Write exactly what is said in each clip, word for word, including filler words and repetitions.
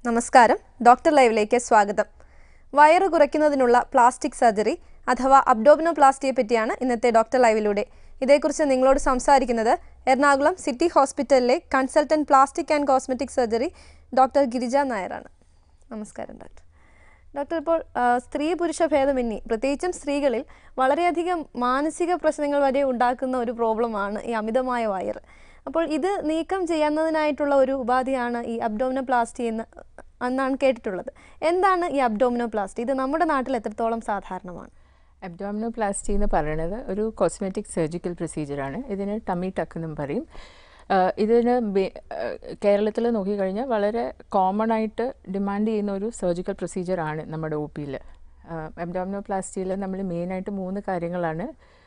നമസ്കാരം. ഡോക്ടർ ലൈവിലേക്ക് സ്വാഗതം. വയറ് കുറയ്ക്കുന്നതിനുള്ള പ്ലാസ്റ്റിക് സർജറി അഥവാ അബ്ഡോമിനോപ്ലാസ്റ്റിയെ പറ്റിയാണ് ഇന്നത്തെ ഡോക്ടർ ലൈവിലൂടെ. ഇതേക്കുറിച്ച് നിങ്ങളോട് സംസാരിക്കുന്നത് എറണാകുളം സിറ്റി ഹോസ്പിറ്റലിലെ consultant plastic and cosmetic surgery doctor Girija നായരാണ്. നമസ്കാരം ഡോക്ടർ. ഡോക്ടർ, ഇപ്പോൾ സ്ത്രീ പുരുഷ ഭേദമന്യേ പ്രത്യേകിച്ചും സ്ത്രീകളിൽ വളരെയധികം മാനസിക പ്രശ്നങ്ങൾ വരെ ഉണ്ടാക്കുന്ന ഒരു പ്രോബ്ലമാണ് ഈ അമിതമായ വയറ്. അപ്പോൾ ഇത് നീക്കം ചെയ്യുന്നതിനായിട്ടുള്ള ഒരു ഉപാധിയാണ് ഈ അബ്ഡോമിനോപ്ലാസ്റ്റി എന്ന് എന്നാണ് കേട്ടിട്ടുള്ളത്. എന്താണ് ഈ അബ്ഡോമിനോപ്ലാസ്റ്റി? ഇത് നമ്മുടെ നാട്ടിൽ എത്രത്തോളം സാധാരണമാണ്? അബ്ഡോമിനോപ്ലാസ്റ്റി എന്ന് പറയുന്നത് ഒരു കോസ്മെറ്റിക് സർജിക്കൽ പ്രൊസീജിയറാണ്. ഇതിന് ടമ്മി ടക്ക് എന്നും പറയും. ഇതിന് കേരളത്തിൽ നോക്കിക്കഴിഞ്ഞാൽ വളരെ കോമൺ ആയിട്ട് ഡിമാൻഡ് ചെയ്യുന്ന ഒരു സർജിക്കൽ പ്രൊസീജിയറാണ് നമ്മുടെ ഒ പിയിൽ. അബ്ഡോമിനോപ്ലാസ്റ്റിയിൽ നമ്മൾ മെയിനായിട്ട് മൂന്ന് കാര്യങ്ങളാണ്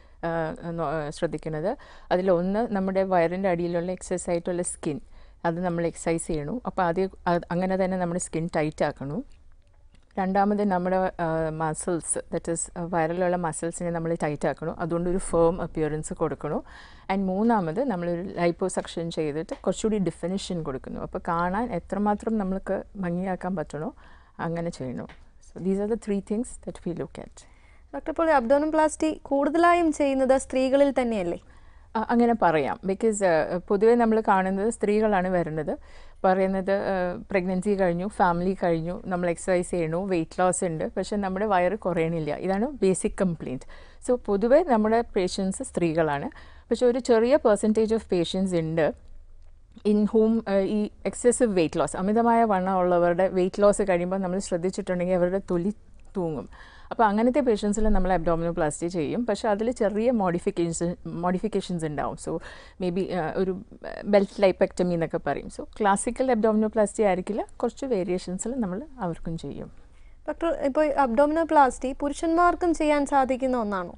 ശ്രദ്ധിക്കുന്നത്. അതിലൊന്ന് നമ്മുടെ വയറിൻ്റെ അടിയിലുള്ള എക്സസ് ആയിട്ടുള്ള സ്കിൻ, അത് നമ്മൾ എക്സസൈസ് ചെയ്യണു. അപ്പോൾ അത് അങ്ങനെ തന്നെ നമ്മുടെ സ്കിൻ ടൈറ്റ് ആക്കണു. രണ്ടാമത് നമ്മുടെ മസിൽസ്, ദറ്റ് ഈസ് വയറിലുള്ള മസിൽസിനെ നമ്മൾ ടൈറ്റ് ആക്കണു, അതുകൊണ്ടൊരു ഫേം അപ്പിയറൻസ് കൊടുക്കണു. ആൻഡ് മൂന്നാമത് നമ്മളൊരു ലൈപ്പോസക്ഷൻ ചെയ്തിട്ട് കുറച്ചുകൂടി ഡെഫിനിഷൻ കൊടുക്കുന്നു. അപ്പോൾ കാണാൻ എത്രമാത്രം നമ്മൾക്ക് ഭംഗിയാക്കാൻ പറ്റണോ അങ്ങനെ ചെയ്യണു. So these are the three things that we look at. Doctor, ഇപ്പോൾ അബ്ഡോമിനോപ്ലാസ്റ്റി കൂടുതലായും ചെയ്യുന്നത് സ്ത്രീകളിൽ തന്നെയല്ലേ? അങ്ങനെ പറയാം. ബിക്കോസ് പൊതുവേ നമ്മൾ കാണുന്നത് സ്ത്രീകളാണ് വരുന്നത്, പറയുന്നത് പ്രഗ്നൻസി കഴിഞ്ഞു, ഫാമിലി കഴിഞ്ഞു, നമ്മൾ എക്സസൈസ് ചെയ്യണു, വെയിറ്റ് ലോസ് ഉണ്ട്, പക്ഷേ നമ്മുടെ വയറ് കുറയണില്ല. ഇതാണ് ബേസിക് കംപ്ലയിൻറ്റ്. സോ പൊതുവേ നമ്മുടെ പേഷ്യൻസ് സ്ത്രീകളാണ്. പക്ഷേ ഒരു ചെറിയ പെർസെൻറ്റേജ് ഓഫ് പേഷ്യൻസ് ഉണ്ട് ഇൻ ഹൂം ഈ എക്സസീവ് വെയിറ്റ് ലോസ്, അമിതമായ വണ്ണം ഉള്ളവരുടെ വെയിറ്റ് ലോസ് കഴിയുമ്പോൾ നമ്മൾ ശ്രദ്ധിച്ചിട്ടുണ്ടെങ്കിൽ അവരുടെ തൊലി തൂങ്ങും. അപ്പോൾ അങ്ങനത്തെ പേഷ്യൻസിൽ നമ്മൾ അബ്ഡോമിനോപ്ലാസ്റ്റി ചെയ്യും. പക്ഷേ അതിൽ ചെറിയ മോഡിഫിക്കേഷൻ മോഡിഫിക്കേഷൻസ് ഉണ്ടാവും. സോ മേ ബി ഒരു ബെൽറ്റ് ലൈപ്പെക്ടമി എന്നൊക്കെ പറയും. സോ ക്ലാസിക്കൽ അബ്ഡോമിനോപ്ലാസ്റ്റി ആയിരിക്കില്ല, കുറച്ച് വേരിയേഷൻസിൽ നമ്മൾ അവർക്കും ചെയ്യും. ഡോക്ടർ, ഇപ്പോൾ അബ്ഡോമിനോപ്ലാസ്റ്റി പുരുഷന്മാർക്കും ചെയ്യാൻ സാധിക്കുന്ന ഒന്നാണോ?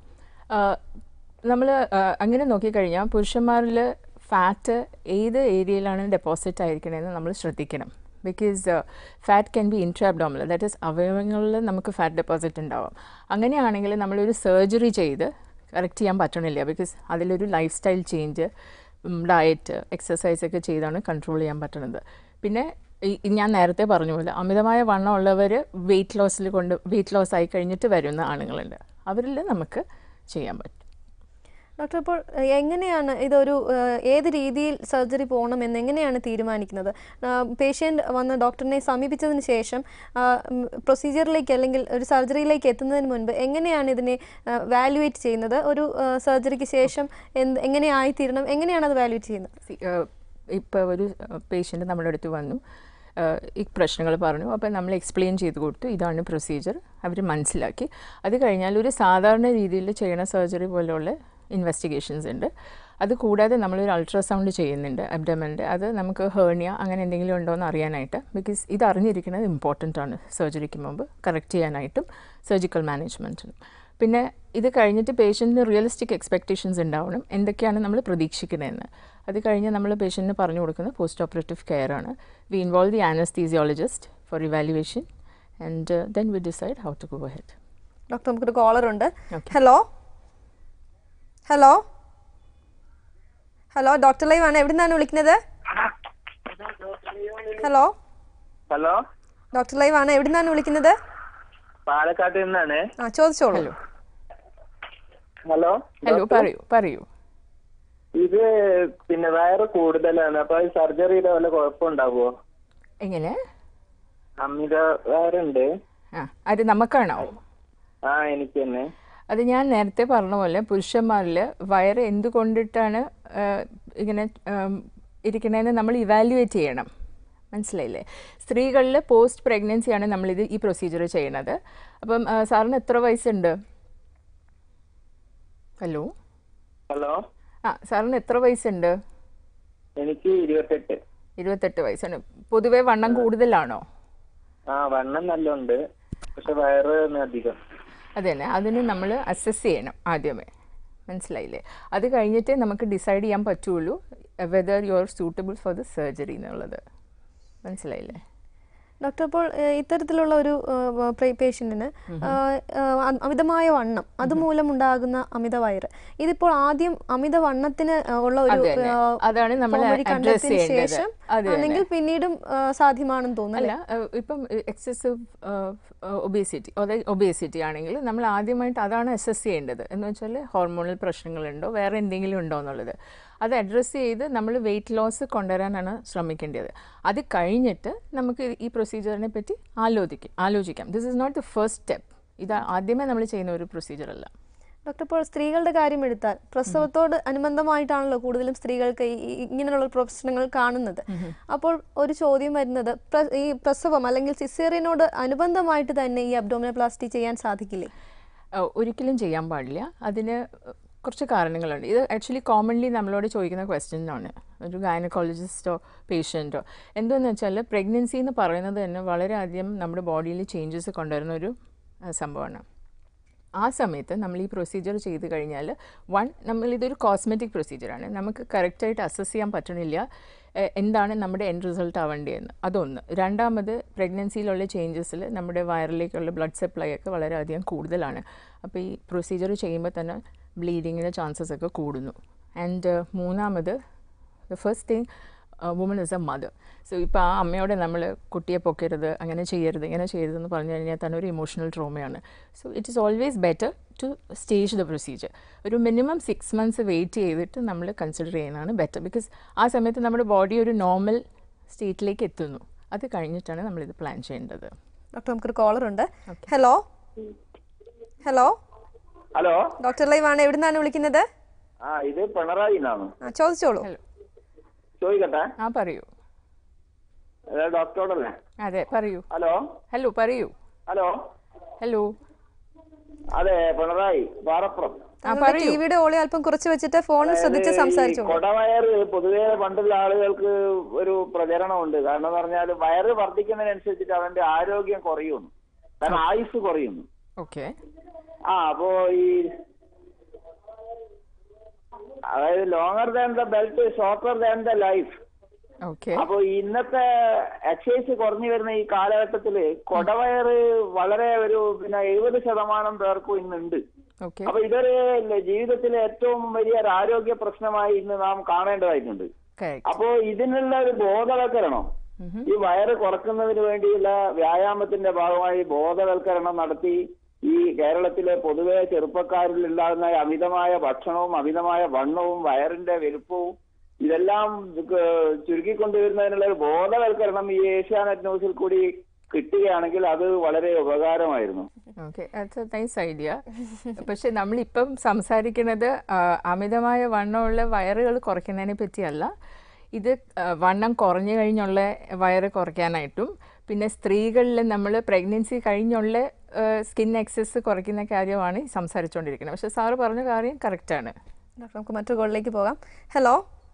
നമ്മൾ അങ്ങനെ നോക്കിക്കഴിഞ്ഞാൽ പുരുഷന്മാരിൽ ഫാറ്റ് ഏത് ഏരിയയിലാണ് ഡെപ്പോസിറ്റ് ആയിരിക്കണമെന്ന് നമ്മൾ ശ്രദ്ധിക്കണം. Because fat can be intra abdominal, that is അവയവങ്ങളിൽ നമുക്ക് ഫാറ്റ് ഡെപ്പോസിറ്റ് ഉണ്ടാവാം. അങ്ങനെയാണെങ്കിൽ നമ്മളൊരു സർജറി ചെയ്ത് കറക്റ്റ് ചെയ്യാൻ പറ്റണില്ല. ബിക്കോസ് അതിലൊരു life style change, diet, exercise ഒക്കെ ചെയ്താണ് കൺട്രോൾ ചെയ്യാൻ പറ്റുന്നത്. പിന്നെ ഞാൻ നേരത്തെ പറഞ്ഞ പോലെ അമിതമായ വണ്ണം ഉള്ളവർ വെയിറ്റ് ലോസിൽ കൊണ്ട് വെയിറ്റ് ലോസ് ആയി കഴിഞ്ഞിട്ട് വരുന്ന ആളുകളുണ്ട്. അവരിൽ നമുക്ക് ചെയ്യാൻ പറ്റും. ഡോക്ടർ, ഇപ്പോൾ എങ്ങനെയാണ് ഇതൊരു ഏത് രീതിയിൽ സർജറി പോകണം എന്നെങ്ങനെയാണ് തീരുമാനിക്കുന്നത്? പേഷ്യൻ്റ് വന്ന് ഡോക്ടറിനെ സമീപിച്ചതിന് ശേഷം പ്രൊസീജിയറിലേക്ക് അല്ലെങ്കിൽ ഒരു സർജറിയിലേക്ക് എത്തുന്നതിന് മുൻപ് എങ്ങനെയാണ് ഇതിനെ വാല്യുവേറ്റ് ചെയ്യുന്നത്? ഒരു സർജറിക്ക് ശേഷം എന്ത് എങ്ങനെയായിത്തീരണം, എങ്ങനെയാണ് അത് വാല്യുവേറ്റ് ചെയ്യുന്നത്? ഇപ്പോൾ ഒരു പേഷ്യൻ്റ് നമ്മുടെ അടുത്ത് വന്നു, ഈ പ്രശ്നങ്ങൾ പറഞ്ഞു. അപ്പോൾ നമ്മൾ എക്സ്പ്ലെയിൻ ചെയ്ത് കൊടുത്തു, ഇതാണ് പ്രൊസീജിയർ, അവർ മനസ്സിലാക്കി. അത് കഴിഞ്ഞാൽ ഒരു സാധാരണ രീതിയിൽ ചെയ്യണ സർജറി പോലെയുള്ള ഇൻവെസ്റ്റിഗേഷൻസ് ഉണ്ട്. അത് കൂടാതെ നമ്മളൊരു അൾട്രാസൗണ്ട് ചെയ്യുന്നുണ്ട് അബ്ഡോമൻ്റെ. അത് നമുക്ക് ഹേർണിയ അങ്ങനെ എന്തെങ്കിലും ഉണ്ടോ എന്ന് അറിയാനായിട്ട്. ബിക്കോസ് ഇത് അറിഞ്ഞിരിക്കുന്നത് ഇമ്പോർട്ടൻ്റ് ആണ് സർജറിക്ക് മുമ്പ് കറക്റ്റ് ചെയ്യാനായിട്ടും സർജിക്കൽ മാനേജ്മെൻറ്റിനും. പിന്നെ ഇത് കഴിഞ്ഞിട്ട് പേഷ്യൻറ്റിന് റിയലിസ്റ്റിക് എക്സ്പെക്റ്റേഷൻസ് ഉണ്ടാവണം, എന്തൊക്കെയാണ് നമ്മൾ പ്രതീക്ഷിക്കുന്നതെന്ന്. അത് കഴിഞ്ഞ് നമ്മൾ പേഷ്യൻറ്റിന് പറഞ്ഞു കൊടുക്കുന്ന പോസ്റ്റ് ഓപ്പറേറ്റീവ് കെയർ ആണ്. We involve the anaesthesiologist for evaluation and then we decide how to go ahead. Doctor, നമുക്കൊരു കോളർ ഉണ്ട്. Hello hello hello doctor live ആണ്. എവിടെ നിന്നാണ് വിളിക്കുന്നത്? ഹലോ ഹലോ ഡോക്ടർ ലൈവ് ആണ്. എവിടെ നിന്നാണ് വിളിക്കുന്നത്? പാലക്കാട് നിന്നാണ്. ആ, ചോദിച്ചോളൂ. ഹലോ ഹലോ പറയൂ പറയൂ ഇത് പിന്നെ വയറ് കൂടുതലാണ്, അപ്പൊ സർജറിയുടെ വല്ല കുഴപ്പമുണ്ടാവോ? എങ്ങനെ? അമിത വയറുണ്ട്. ആ, അത് നമുക്കാണോ? ആ, എനിക്ക് തന്നെ. അത് ഞാൻ നേരത്തെ പറഞ്ഞ പോലെ പുരുഷന്മാരിൽ വയറ് എന്തുകൊണ്ടിട്ടാണ് ഇങ്ങനെ ഇരിക്കണതെന്ന് നമ്മൾ ഇവാലുവേറ്റ് ചെയ്യണം, മനസ്സിലായില്ലേ? സ്ത്രീകളിൽ പോസ്റ്റ് പ്രഗ്നൻസിയാണ് നമ്മളിത് ഈ പ്രൊസീജിയർ ചെയ്യണത്. അപ്പം സാറിന് എത്ര വയസ്സുണ്ട്? ഹലോ ഹലോ ആ, സാറിന് എത്ര വയസ്സുണ്ട്? എനിക്ക് ഇരുപത്തെട്ട്. ഇരുപത്തെട്ട് വയസ്സാണ്. പൊതുവേ വണ്ണം കൂടുതലാണോ? ആ, വണ്ണം നല്ലുണ്ട്, പക്ഷെ വയറ് അധികം. അത് തന്നെ, അതിന് നമ്മൾ അസസ് ചെയ്യണം ആദ്യമേ, മനസ്സിലായില്ലേ? അത് കഴിഞ്ഞിട്ടേ നമുക്ക് ഡിസൈഡ് ചെയ്യാൻ പറ്റുള്ളൂ whether you are suitable for the surgery എന്നുള്ളത്, മനസ്സിലായില്ലേ? ഡോക്ടർ, അപ്പോൾ ഏഹ്, ഇത്തരത്തിലുള്ള ഒരു പേഷ്യൻറ്റിന് അമിതമായ വണ്ണം അതുമൂലം ഉണ്ടാകുന്ന അമിതവയറ്, ഇതിപ്പോൾ ആദ്യം അമിത വണ്ണത്തിന് ഉള്ള ഒരു അത് തന്നെ. അതാണ് നമ്മൾ form വഴി address കണ്ടെത്തിയതിന് ചെയ്യേണ്ടത്. ശേഷം അത് ആണെങ്കിൽ പിന്നീടും ആ, സാധ്യമാണെന്ന് തോന്നുന്നു. അല്ല, ഏഹ്, ഇപ്പം എക്സസീവ് ഒബേസിറ്റി അതായത് ഒബേസിറ്റി ആണെങ്കിൽ നമ്മൾ ആദ്യമായിട്ട് അതാണ് അസസ് ചെയ്യേണ്ടത്. എന്ന് വെച്ചാൽ ഹോർമോണൽ പ്രശ്നങ്ങളുണ്ടോ വേറെ എന്തെങ്കിലും ഉണ്ടോ എന്നുള്ളത് അത് അഡ്രസ്സ് ചെയ്ത് നമ്മൾ വെയിറ്റ് ലോസ് കൊണ്ടുവരാനാണ് ശ്രമിക്കേണ്ടത്. അത് കഴിഞ്ഞിട്ട് നമുക്ക് ഈ പ്രൊസീജിയറിനെ പറ്റി ആലോചിക്കാം ആലോചിക്കാം this is not the first step. ഇത് ആദ്യമേ നമ്മൾ ചെയ്യുന്ന ഒരു പ്രൊസീജിയർ അല്ല. ഡോക്ടർ, ഇപ്പോൾ സ്ത്രീകളുടെ കാര്യം എടുത്താൽ പ്രസവത്തോട് അനുബന്ധമായിട്ടാണല്ലോ കൂടുതലും സ്ത്രീകൾക്ക് ഈ ഈ ഇങ്ങനെയുള്ള പ്രശ്നങ്ങൾ കാണുന്നത്. അപ്പോൾ ഒരു ചോദ്യം വരുന്നത്, പ്ര- ഈ പ്രസവം അല്ലെങ്കിൽ സിസേറിയനോട് അനുബന്ധമായിട്ട് തന്നെ ഈ അബ്ഡോമിനോപ്ലാസ്റ്റി ചെയ്യാൻ സാധിക്കില്ലേ? ഏഹ്, ഒരിക്കലും ചെയ്യാൻ പാടില്ല. അതിന് കുറച്ച് കാരണങ്ങളുണ്ട്. ഇത് ആക്ച്വലി കോമൺലി നമ്മളോട് ചോദിക്കുന്ന ക്വസ്റ്റ്യനാണ് ഒരു ഗൈനക്കോളജിസ്റ്റോ പേഷ്യൻറ്റോ. എന്താണെന്ന് വെച്ചാൽ പ്രഗ്നൻസി എന്ന് പറയുന്നത് തന്നെ വളരെയധികം നമ്മുടെ ബോഡിയിൽ ചേഞ്ചസ് കൊണ്ടുവരുന്ന ഒരു ആ, സംഭവമാണ്. ആ സമയത്ത് നമ്മൾ ഈ പ്രൊസീജിയർ ചെയ്ത് കഴിഞ്ഞാൽ വൺ നമ്മളിതൊരു കോസ്മെറ്റിക് പ്രൊസീജിയറാണ്, നമുക്ക് കറക്റ്റായിട്ട് അസസ് ചെയ്യാൻ പറ്റണില്ല എ- എന്താണ് നമ്മുടെ എൻഡ് റിസൾട്ട് ആവേണ്ടതെന്ന്. അതൊന്ന്. രണ്ടാമത് പ്രഗ്നൻസിയിലുള്ള ചേഞ്ചസിൽ നമ്മുടെ വയറിലേക്കുള്ള ബ്ലഡ് സപ്ലൈ ഒക്കെ വളരെയധികം കൂടുതലാണ്. അപ്പോൾ ഈ പ്രൊസീജിയർ ചെയ്യുമ്പോൾ തന്നെ ബ്ലീഡിങ്ങിൻ്റെ ചാൻസസ് ഒക്കെ കൂടുന്നു. ആൻഡ് മൂന്നാമത് the first thing woman is a mother. So ഇപ്പോൾ ആ അമ്മയോട് നമ്മൾ കുട്ടിയെ പൊക്കരുത്, അങ്ങനെ ചെയ്യരുത്, ഇങ്ങനെ ചെയ്യരുതെന്ന് പറഞ്ഞു കഴിഞ്ഞാൽ തന്നെ ഒരു ഇമോഷണൽ ട്രോമയാണ്. So it is always better to stage the procedure. ഒരു മിനിമം സിക്സ് മന്ത്സ് വെയിറ്റ് ചെയ്തിട്ട് നമ്മൾ കൺസിഡർ ചെയ്യുന്നതാണ് ബെറ്റർ. ബിക്കോസ് ആ സമയത്ത് നമ്മുടെ ബോഡി ഒരു നോർമൽ സ്റ്റേറ്റിലേക്ക് എത്തുന്നു. അത് കഴിഞ്ഞിട്ടാണ് നമ്മളിത് പ്ലാൻ ചെയ്യേണ്ടത്. ഡോക്ടർ, നമുക്കൊരു കോളർ ഉണ്ട്. Hello hello hello. Doctor live ആണ്. എവിടെ നിന്നാണ് വിളിക്കുന്നത്? ആ ഇത് പിണറായി എന്നാണ്. ആ, ചോദിച്ചോളൂ. ഹലോ. ചോദിക്കട്ടെ? ആ പറയൂ. അതെ ഡോക്ടറോടല്ലേ? അതെ പറയൂ. ഹലോ ഹലോ പറയൂ. ഹലോ. ഹലോ. അതെ പിണറായി പാറപ്പുറം. താങ്കളുടെ ടിവിയുടെ ഓളി അല്പം കുറച്ച് വെച്ചിട്ട് ഫോണിൽ ശ്രദ്ധിച്ച് സംസാരിച്ചോളൂ. കൊടവയറ് പൊതുവെ പണ്ടുള്ള ആളുകൾക്ക് ഒരു പ്രചരണമുണ്ട്. കാരണം എന്ന് പറഞ്ഞാൽ വയറ് വർദ്ധിക്കുന്നതിനനുസരിച്ചിട്ട് അവന്റെ ആരോഗ്യം കുറയുന്നു, കാരണം ആയുസ് കുറയുന്നു. ഓക്കെ. ആ അപ്പോ ഈ അതായത് longer than the belt shorter than the life. Okay. അപ്പൊ ഇന്നത്തെ എക്സൈസ് കുറഞ്ഞു വരുന്ന ഈ കാലഘട്ടത്തില് കൊടവയറ് വളരെ ഒരു പിന്നെ എഴുപത് ശതമാനം പേർക്കും ഇന്നുണ്ട്. ഓക്കെ. അപ്പൊ ഇതൊരു ജീവിതത്തിലെ ഏറ്റവും വലിയ ഒരു ആരോഗ്യ പ്രശ്നമായി ഇന്ന് നാം കാണേണ്ടതായിട്ടുണ്ട്. കറക്റ്റ്. അപ്പോ ഇതിനുള്ള ഒരു ബോധവൽക്കരണം, ഈ വയറ് കുറക്കുന്നതിന് വേണ്ടിയുള്ള വ്യായാമത്തിന്റെ ഭാഗമായി ബോധവൽക്കരണം നടത്തി ഈ കേരളത്തിലെ പൊതുവെ ചെറുപ്പക്കാരിൽ ഉണ്ടാകുന്ന അമിതമായ ഭക്ഷണവും അമിതമായ വണ്ണവും വയറിന്റെ വലുപ്പവും ഇതെല്ലാം ചുരുക്കിക്കൊണ്ടുവരുന്നതിനുള്ള ഒരു ബോധവൽക്കരണം ഈ ഏഷ്യാനെറ്റ് ന്യൂസിൽ കൂടി കിട്ടുകയാണെങ്കിൽ അത് വളരെ ഉപകാരമായിരുന്നു. Okay, that's a nice idea. പക്ഷെ നമ്മളിപ്പം സംസാരിക്കുന്നത് ആ, അമിതമായ വണ്ണമുള്ള വയറുകൾ കുറയ്ക്കുന്നതിനെ പറ്റിയല്ല. ഇത് ആ, വണ്ണം കുറഞ്ഞു കഴിഞ്ഞുള്ള വയറ് കുറയ്ക്കാനായിട്ടും പിന്നെ സ്ത്രീകളിൽ നമ്മൾ പ്രഗ്നൻസി കഴിഞ്ഞുള്ള സ്കിൻ എക്സസ് കുറയ്ക്കുന്ന കാര്യമാണ് ഈ സംസാരിച്ചുകൊണ്ടിരിക്കുന്നത്. പക്ഷെ സാറ് പറഞ്ഞ കാര്യം കറക്റ്റാണ്. ഡോക്ടർ, നമുക്ക് മറ്റൊരു കോളിലേക്ക് പോകാം. ഹലോ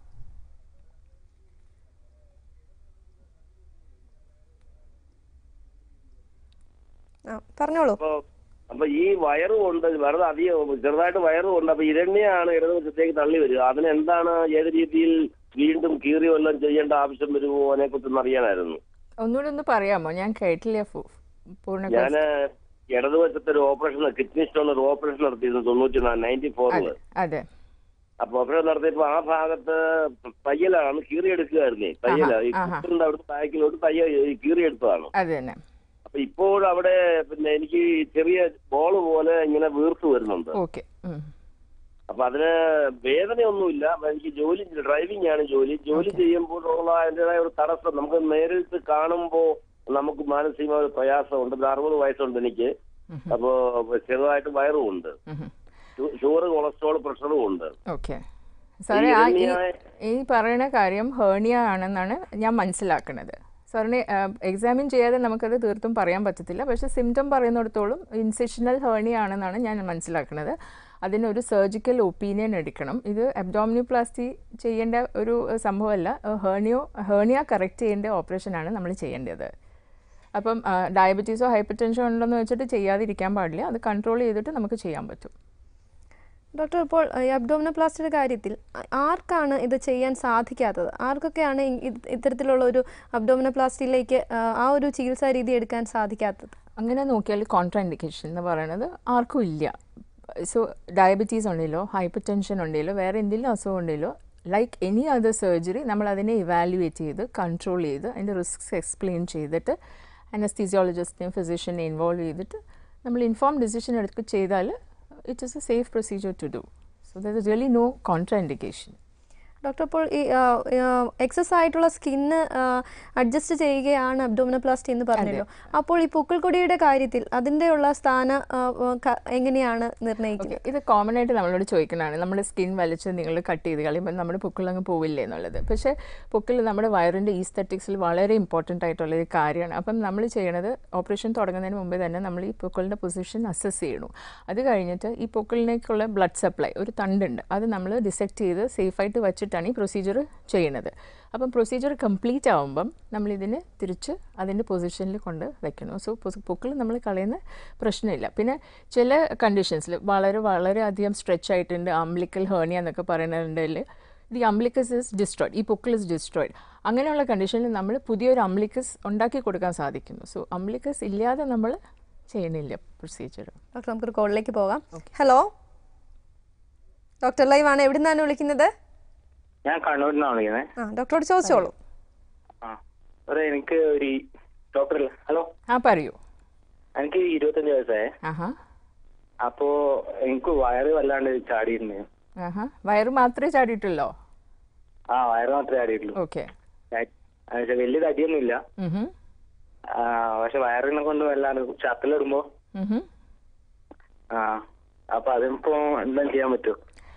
ആ പറഞ്ഞോളൂ. അപ്പൊ അപ്പൊ ഈ വയറ് കൊണ്ട് വെറുതെ അധികം ചെറുതായിട്ട് വയറ് കൊണ്ട് അപ്പൊ ഇരണ്യാണ് ഇടതുവശത്തേക്ക് തള്ളി വരിക. അതിന് എന്താണ് ഏത് രീതിയിൽ വീണ്ടും കീറി വല്ലതും ചെയ്യേണ്ട ആവശ്യം വരുമോ അതിനെ കുറിച്ചൊന്ന് അറിയാനായിരുന്നു. ഒന്നുകൂടി ഒന്ന് പറയാമോ? ഞാൻ കേട്ടില്ല ഫു- പൂർണ്ണ ഞാന് ഇടതുവശത്തെ ഒരു ഓപ്പറേഷൻ കിഡ്നി സ്റ്റോൺ ഒരു ഓപ്പറേഷൻ നടത്തിയിരുന്നു തൊണ്ണൂറ്റി നാല് നയൻറ്റി ഫോറില്. അതെ. അപ്പൊ ഓപ്പറേഷൻ നടത്തിയപ്പോ ആ ഭാഗത്ത് തയ്യലാണ് കീറിയെടുക്കുകയായിരുന്നേ. തയ്യല ഈ കുട്ടറിന്റെ അവിടുത്തെ ബാക്കിലോട്ട് തയ്യ കീറിയെടുത്തതാണ്. അത് തന്നെ. അപ്പൊ ഇപ്പോൾ അവിടെ പിന്നെ എനിക്ക് ചെറിയ ബോള് പോലെ ഇങ്ങനെ വീർത്തു വരുന്നുണ്ട്. ഓക്കെ. അപ്പൊ അതിന് വേദനയൊന്നുമില്ല. എനിക്ക് ജോലി ഡ്രൈവിംഗ് ആണ് ജോലി. ജോലി ചെയ്യുമ്പോഴുള്ള അതിൻ്റെതായ ഒരു തടസ്സം നമുക്ക് നേരിട്ട് കാണുമ്പോ നമുക്ക് മാനസികമായ ഒരു പ്രയാസമുണ്ട്. ഒരു അറുപത് വയസ്സുണ്ട് എനിക്ക്. അപ്പോ ചെറുതായിട്ട് വയറും ഉണ്ട്, ഷുഗർ കൊളസ്ട്രോൾ പ്രഷറും ഉണ്ട്. ഓക്കെ സാറേ, ആ ഈ- ഈ പറയുന്ന കാര്യം ഹേർണിയ ആണെന്നാണ് ഞാൻ മനസ്സിലാക്കുന്നത്. സാറിന് എക്സാമിൻ ചെയ്യാതെ നമുക്കത് തീർത്തും പറയാൻ പറ്റത്തില്ല. പക്ഷേ സിംറ്റം പറയുന്നിടത്തോളം ഇൻസിഷണൽ ഹേർണിയ ആണെന്നാണ് ഞാൻ മനസ്സിലാക്കുന്നത്. അതിനൊരു സർജിക്കൽ ഒപ്പീനിയൻ എടുക്കണം. ഇത് അബ്ഡോമിനോപ്ലാസ്റ്റി ചെയ്യേണ്ട ഒരു സംഭവമല്ല. ഹേർണിയോ ഹേർണിയ കറക്റ്റ് ചെയ്യേണ്ട ഓപ്പറേഷനാണ് നമ്മൾ ചെയ്യേണ്ടത്. അപ്പം ഡയബറ്റീസോ ഹൈപ്പർ ടെൻഷനോ ഉണ്ടെന്ന് വെച്ചിട്ട് ചെയ്യാതിരിക്കാൻ പാടില്ല. അത് കൺട്രോൾ ചെയ്തിട്ട് നമുക്ക് ചെയ്യാൻ പറ്റും. ഡോക്ടർ, ഇപ്പോൾ ഈ അബ്ഡോമിനോപ്ലാസ്റ്റിയുടെ കാര്യത്തിൽ ആർക്കാണ് ഇത് ചെയ്യാൻ സാധിക്കാത്തത്? ആർക്കൊക്കെയാണ് ഇത്തരത്തിലുള്ള ഒരു അബ്ഡോമിനോപ്ലാസ്റ്റിയിലേക്ക് ആ ഒരു ചികിത്സാ രീതി എടുക്കാൻ സാധിക്കാത്തത്? അങ്ങനെ നോക്കിയാൽ കോൺട്രാഇൻഡിക്കേഷൻ എന്ന് പറയുന്നത് ആർക്കും ഇല്ല. സോ ഡയബറ്റീസ് ഉണ്ടെങ്കിലോ ഹൈപ്പർ ടെൻഷൻ ഉണ്ടെങ്കിലോ വേറെ എന്തെങ്കിലും അസുഖം ഉണ്ടെങ്കിലോ ലൈക്ക് എനി അതർ സർജറി നമ്മൾ അതിനെ ഇവാലുവേറ്റ് ചെയ്ത് കൺട്രോൾ ചെയ്ത് അതിൻ്റെ റിസ്ക്സ് എക്സ്പ്ലെയിൻ ചെയ്തിട്ട് അനസ്തീസിയോളജിസ്റ്റിനെയും ഫിസിഷ്യനെ ഇൻവോൾവ് ചെയ്തിട്ട് നമ്മൾ ഇൻഫോം ഡിസിഷൻ എടുത്ത് ചെയ്താൽ it is a safe procedure to do. So there is really no contraindication. Doctor, ഇപ്പോൾ ഈ എക്സസ് ആയിട്ടുള്ള സ്കിന്ന് അഡ്ജസ്റ്റ് ചെയ്യുകയാണ് അബ്ഡോമിനോപ്ലാസ്റ്റി എന്ന് പറഞ്ഞല്ലോ. അപ്പോൾ ഈ പൊക്കിൾക്കൊടിയുടെ കാര്യത്തിൽ അതിൻ്റെ ഉള്ള സ്ഥാന എങ്ങനെയാണ് നിർണ്ണയിക്കുന്നത്? ഇത് കോമൺ ആയിട്ട് നമ്മളോട് ചോദിക്കുന്നതാണ്. നമ്മുടെ സ്കിൻ വലിച്ച് നിങ്ങൾ കട്ട് ചെയ്ത് കളയുമ്പോൾ നമ്മുടെ പൊക്കിളങ്ങ് പോവില്ലേ എന്നുള്ളത്. പക്ഷേ പൊക്കിൾ നമ്മുടെ വയറിൻ്റെ ഈസ്തറ്റിക്സിൽ വളരെ ഇമ്പോർട്ടൻ്റ് ആയിട്ടുള്ള ഒരു കാര്യമാണ്. അപ്പം നമ്മൾ ചെയ്യണത് ഓപ്പറേഷൻ തുടങ്ങുന്നതിന് മുമ്പേ തന്നെ നമ്മൾ ഈ പൊക്കിളിൻ്റെ പൊസിഷൻ അസസ് ചെയ്യണു. അത് കഴിഞ്ഞിട്ട് ഈ പൊക്കിളിനേക്കുള്ള ബ്ലഡ് സപ്ലൈ ഒരു തണ്ടുണ്ട്, അത് നമ്മൾ ഡിസെക്ട് ചെയ്ത് സേഫായിട്ട് വെച്ചിട്ട് ാണ് ഈ പ്രൊസീജിയർ ചെയ്യുന്നത്. അപ്പം പ്രൊസീജിയർ കംപ്ലീറ്റ് ആകുമ്പം നമ്മളിതിനെ തിരിച്ച് അതിൻ്റെ പൊസിഷനിൽ കൊണ്ട് വെക്കണം. സോ പൊക്കിൾ നമ്മൾ കളയുന്ന പ്രശ്നമില്ല. പിന്നെ ചില കണ്ടീഷൻസിൽ വളരെ വളരെ അധികം സ്ട്രെച്ച് ആയിട്ടുണ്ട്, അംബ്ലിക്കൽ ഹേർണിയ എന്നൊക്കെ പറയുന്നുണ്ടെങ്കിൽ ദി അംബ്ലിക്കസ് ഇസ് ഡിസ്ട്രോയിഡ്, ഈ പൊക്കിൾ ഇസ് ഡിസ്ട്രോയിഡ്. അങ്ങനെയുള്ള കണ്ടീഷനിൽ നമ്മൾ പുതിയൊരു അംബ്ലിക്കസ് ഉണ്ടാക്കി കൊടുക്കാൻ സാധിക്കുന്നു. സോ അംബ്ലിക്കസ് ഇല്ലാതെ നമ്മൾ ചെയ്യുന്നില്ല പ്രൊസീജിയർ. ഡോക്ടർ, നമുക്കൊരു കോളിലേക്ക് പോകാം. ഹലോ ഡോക്ടർ, ലൈവ് ആണ്. എവിടെ നിന്നാണ് വിളിക്കുന്നത്? ഞാൻ കണ്ണൂരിൽ നിന്നാണ് വിളിക്കുന്നത്. ആ ഡോക്ടറോട് ചോദിച്ചോളൂ. ആ അതെ, എനിക്ക് ഒരു ഡോക്ടർ ഹലോ ആ പറയൂ. എനിക്ക് ഇരുപത്തഞ്ച് വയസ്സായേ. അപ്പോ എനിക്ക് വയറ് വല്ലാണ്ട് ചാടിയിരുന്നു. വയറ് മാത്രമേ ചാടിയിട്ടുള്ളോ? ആ വയറ് മാത്രമേ ചാടിയിട്ടുള്ളൂ. ഓക്കെ. വലിയ തടിയൊന്നുമില്ല, പക്ഷെ വയറിനെ കൊണ്ട് വല്ലാണ്ട് ചത്തിലിടുമ്പോ ആ അപ്പൊ അതിപ്പോ എന്താ ചെയ്യാൻ പറ്റുമോ?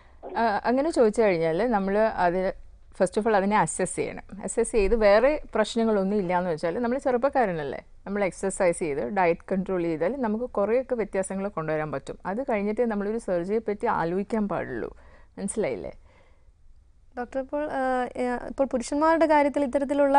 അങ്ങനെ ചോദിച്ചു കഴിഞ്ഞാൽ നമ്മൾ അത് ഫസ്റ്റ് ഓഫ് ഓൾ അതിനെ അസസ് ചെയ്യണം. അസസ് ചെയ്ത് വേറെ പ്രശ്നങ്ങളൊന്നും ഇല്ലയെന്ന് വെച്ചാൽ നമ്മൾ ചെറുപ്പക്കാരനല്ലേ, നമ്മൾ എക്സസൈസ് ചെയ്ത് ഡയറ്റ് കൺട്രോൾ ചെയ്താൽ നമുക്ക് കുറേയൊക്കെ വ്യത്യാസങ്ങൾ കൊണ്ടുവരാൻ പറ്റും. അത് കഴിഞ്ഞിട്ട് നമ്മളൊരു സർജറിയെ പറ്റി ആലോചിക്കാൻ പാടുള്ളൂ. മനസ്സിലായില്ലേ ഡോക്ടർ? ഇപ്പോൾ ഇപ്പോൾ പുരുഷന്മാരുടെ കാര്യത്തിൽ ഇത്തരത്തിലുള്ള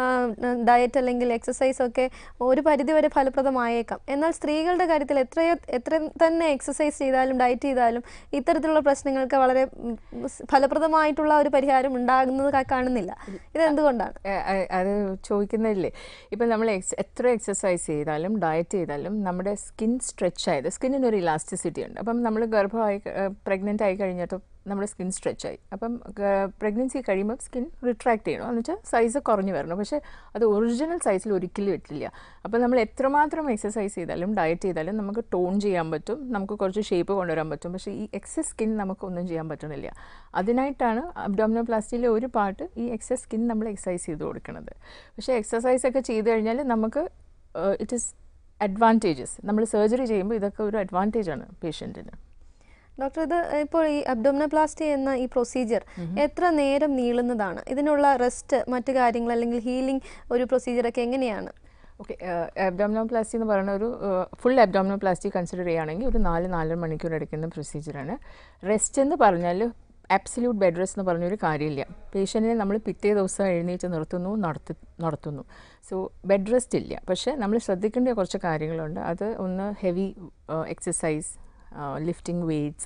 ഡയറ്റ് അല്ലെങ്കിൽ എക്സസൈസ് ഒക്കെ ഒരു പരിധിവരെ ഫലപ്രദമായേക്കാം. എന്നാൽ സ്ത്രീകളുടെ കാര്യത്തിൽ എത്രയോ എത്ര തന്നെ എക്സസൈസ് ചെയ്താലും ഡയറ്റ് ചെയ്താലും ഇത്തരത്തിലുള്ള പ്രശ്നങ്ങൾക്ക് വളരെ ഫലപ്രദമായിട്ടുള്ള ഒരു പരിഹാരം ഉണ്ടാകുന്നത് കാണുന്നില്ല. ഇതെന്തുകൊണ്ടാണ്? അത് ചോദിക്കുന്നില്ലേ, ഇപ്പം നമ്മൾ എക്സ് എത്ര എക്സസൈസ് ചെയ്താലും ഡയറ്റ് ചെയ്താലും നമ്മുടെ സ്കിൻ സ്ട്രെച്ച് ആയത്, സ്കിന്നിനൊരു ഇലാസ്റ്റിസിറ്റി ഉണ്ട്. അപ്പം നമ്മൾ ഗർഭമായി പ്രഗ്നൻ്റ് ആയി കഴിഞ്ഞിട്ട് നമ്മുടെ സ്കിൻ സ്ട്രെച്ച് ആയി, അപ്പം പ്രഗ്നൻസി കഴിയുമ്പോൾ സ്കിൻ റിട്രാക്ട് ചെയ്യണം, എന്ന് വെച്ചാൽ സൈസ് കുറഞ്ഞു വരണം. പക്ഷേ അത് ഒറിജിനൽ സൈസിൽ ഒരിക്കലും എത്തില്ല. അപ്പോൾ നമ്മൾ എത്രമാത്രം എക്സസൈസ് ചെയ്താലും ഡയറ്റ് ചെയ്താലും നമുക്ക് ടോൺ ചെയ്യാൻ പറ്റും, നമുക്ക് കുറച്ച് ഷേപ്പ് കൊണ്ടുവരാൻ പറ്റും. പക്ഷേ ഈ എക്സസ് സ്കിൻ നമുക്കൊന്നും ചെയ്യാൻ പറ്റണില്ല. അതിനായിട്ടാണ് അബ്ഡോമിനോപ്ലാസ്റ്റിയിലെ ഒരു പാർട്ട് ഈ എക്സസ് സ്കിൻ നമ്മൾ എക്സസൈസ് ചെയ്ത് കൊടുക്കുന്നത്. പക്ഷേ എക്സസൈസ് ഒക്കെ ചെയ്ത് കഴിഞ്ഞാൽ നമുക്ക് ഇറ്റ് ഈസ് അഡ്വാൻറ്റേജസ്. നമ്മൾ സർജറി ചെയ്യുമ്പോൾ ഇതൊക്കെ ഒരു അഡ്വാൻറ്റേജാണ് പേഷ്യൻറ്റിന്. ഡോക്ടർ, ഇത് ഇപ്പോൾ ഈ അബ്ഡോമിനോപ്ലാസ്റ്റി എന്ന ഈ പ്രൊസീജിയർ എത്ര നേരം നീളുന്നതാണ്? ഇതിനുള്ള റെസ്റ്റ്, മറ്റു കാര്യങ്ങൾ അല്ലെങ്കിൽ ഹീലിംഗ് ഒരു പ്രൊസീജിയറൊക്കെ എങ്ങനെയാണ്? ഓക്കെ, അബ്ഡോമിനോപ്ലാസ്റ്റി എന്ന് പറയുന്ന ഒരു ഫുൾ അബ്ഡോമിനോപ്ലാസ്റ്റി കൺസിഡർ ചെയ്യുകയാണെങ്കിൽ ഒരു നാല് നാലര മണിക്കൂർ എടുക്കുന്ന പ്രൊസീജിയറാണ്. റെസ്റ്റ് എന്ന് പറഞ്ഞാൽ ആബ്സല്യൂട്ട് ബെഡ് റെസ്റ്റ് എന്ന് പറഞ്ഞൊരു കാര്യമില്ല. പേഷ്യൻറ്റിനെ നമ്മൾ പിറ്റേ ദിവസം എഴുന്നേറ്റ് നിർത്തുന്നു നടത്തി നടത്തുന്നു സോ ബെഡ് റെസ്റ്റ് ഇല്ല. പക്ഷേ നമ്മൾ ശ്രദ്ധിക്കേണ്ട കുറച്ച് കാര്യങ്ങളുണ്ട്. അത് ഒന്ന് ഹെവി എക്സസൈസ്, ലിഫ്റ്റിംഗ് വെയ്റ്റ്സ്,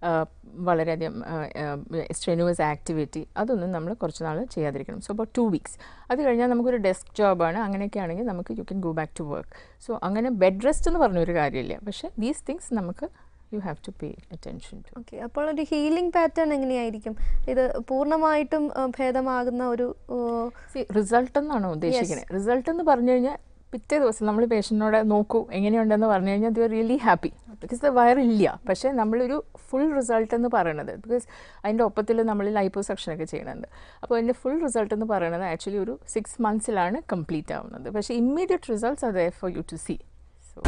വളരെയധികം സ്ട്രെനുവസ് ആക്ടിവിറ്റി, അതൊന്നും നമ്മൾ കുറച്ച് നാൾ ചെയ്യാതിരിക്കണം. So about two weeks. അത് കഴിഞ്ഞാൽ നമുക്കൊരു ഡെസ്ക് ജോബാണ്, അങ്ങനെയൊക്കെ ആണെങ്കിൽ നമുക്ക് you can go back to work. So അങ്ങനെ ബെഡ് റെസ്റ്റ് എന്ന് പറഞ്ഞൊരു കാര്യമില്ല. പക്ഷേ ദീസ് തിങ്സ് നമുക്ക് you have to pay attention to. Okay, അപ്പോൾ ഒരു ഹീലിംഗ് പാറ്റേൺ എങ്ങനെയായിരിക്കും? ഇത് പൂർണ്ണമായിട്ടും ഭേദമാകുന്ന ഒരു റിസൾട്ട് എന്നാണോ ഉദ്ദേശിക്കുന്നത്? റിസൾട്ട് എന്ന് പറഞ്ഞു കഴിഞ്ഞാൽ പിറ്റേ ദിവസം നമ്മൾ പേഷ്യൻറ്റിനോട് നോക്കൂ എങ്ങനെയുണ്ടെന്ന് പറഞ്ഞു കഴിഞ്ഞാൽ they are really happy. Because the വയറില്ല. പക്ഷേ നമ്മളൊരു ഫുൾ റിസൾട്ട് എന്ന് പറയുന്നത്, ബിക്കോസ് അതിൻ്റെ ഒപ്പത്തിൽ നമ്മൾ ലൈപ്പോസക്ഷനൊക്കെ ചെയ്യുന്നുണ്ട്. അപ്പോൾ അതിൻ്റെ ഫുൾ റിസൾട്ട് എന്ന് പറയുന്നത് ആക്ച്വലി ഒരു സിക്സ് മന്ത്സിലാണ് കംപ്ലീറ്റ് ആവുന്നത്. പക്ഷേ immediate results are there for you to see. So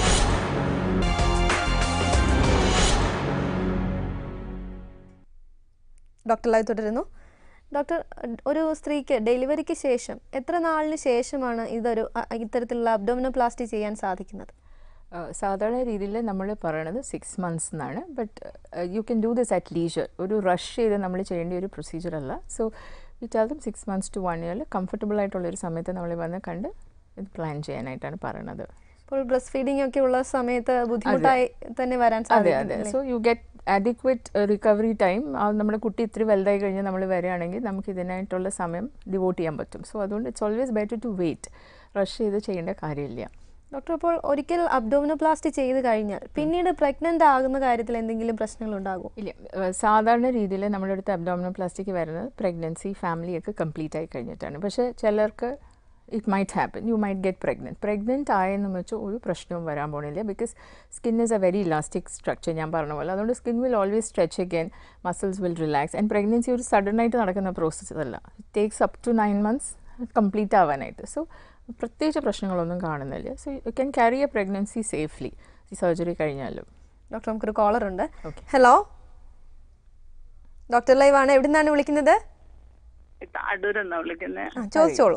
doctor live തുടരുന്നു. ഡോക്ടർ, ഒരു സ്ത്രീക്ക് ഡെലിവറിക്ക് ശേഷം എത്ര നാളിന് ശേഷമാണ് ഇതൊരു ഇത്തരത്തിലുള്ള അബ്ഡോമിനോപ്ലാസ്റ്റി ചെയ്യാൻ സാധിക്കുന്നത്? സാധാരണ രീതിയിൽ നമ്മൾ പറയണത് സിക്സ് മന്ത്സ് എന്നാണ്. But you can do this at leisure. ഒരു റഷ് ചെയ്ത് നമ്മൾ ചെയ്യേണ്ട ഒരു പ്രൊസീജിയർ അല്ല. സോ വിറ്റാലും സിക്സ് മന്ത്സ് ടു വൺ ഇയറിൽ കംഫർട്ടബിൾ ആയിട്ടുള്ളൊരു സമയത്ത് നമ്മൾ വന്ന് കണ്ട് ഇത് പ്ലാൻ ചെയ്യാനായിട്ടാണ് പറയണത്. ഇപ്പോൾ ബ്രസ്റ്റ് ഫീഡിംഗ് ഒക്കെ ഉള്ള സമയത്ത് ബുദ്ധിമുട്ടായി തന്നെ വരാൻ സാധിക്കും. അതെ അതെ. So you get adequate recovery time നമ്മുടെ കുട്ടി ഇത്തിരി വലുതായി കഴിഞ്ഞാൽ നമ്മൾ വരികയാണെങ്കിൽ നമുക്ക് ഇതിനായിട്ടുള്ള സമയം ഡിവോട്ട് ചെയ്യാൻ പറ്റും. സോ അതുകൊണ്ട് it's always better to wait, rush ചെയ്ത് ചെയ്യേണ്ട കാര്യമില്ല. ഡോക്ടർ, അപ്പോൾ ഒരിക്കൽ അബ്ഡോമിനോപ്ലാസ്റ്റി ചെയ്ത് കഴിഞ്ഞാൽ പിന്നീട് പ്രഗ്നൻ്റ് ആകുന്ന കാര്യത്തിൽ എന്തെങ്കിലും പ്രശ്നങ്ങൾ ഉണ്ടാകുമോ? ഇല്ല, സാധാരണ രീതിയിൽ നമ്മുടെ അടുത്ത് അബ്ഡോമിനോപ്ലാസ്റ്റിക്ക് വരുന്നത് പ്രഗ്നൻസി ഫാമിലിയൊക്കെ കംപ്ലീറ്റ് ആയി കഴിഞ്ഞിട്ടാണ്. പക്ഷേ ചിലർക്ക് it might happen, you might get pregnant. Pregnant ആയെന്ന് വെച്ചാൽ ഒരു പ്രശ്നവും വരാൻ പോകുന്നില്ല. Because skin is a very elastic structure, ഞാൻ പറഞ്ഞ പോലെ. അതുകൊണ്ട് skin will always stretch again, muscles will relax. And pregnancy ഒരു സഡനായിട്ട് നടക്കുന്ന പ്രോസസ്സ് അല്ല. It takes up to nine months complete ആവാനായിട്ട്. സോ പ്രത്യേകിച്ച് പ്രശ്നങ്ങളൊന്നും കാണുന്നില്ല. So you can carry a pregnancy safely ഈ സർജറി കഴിഞ്ഞാലും. ഡോക്ടർ, നമുക്കൊരു കോളർ ഉണ്ട്. ഓക്കെ, ഹലോ, ഡോക്ടർ ലൈവ് ആണ്. എവിടെ നിന്നാണ് വിളിക്കുന്നത്? അടൂരെന്നാ വിളിക്കുന്നത്. ചോദിച്ചോളൂ.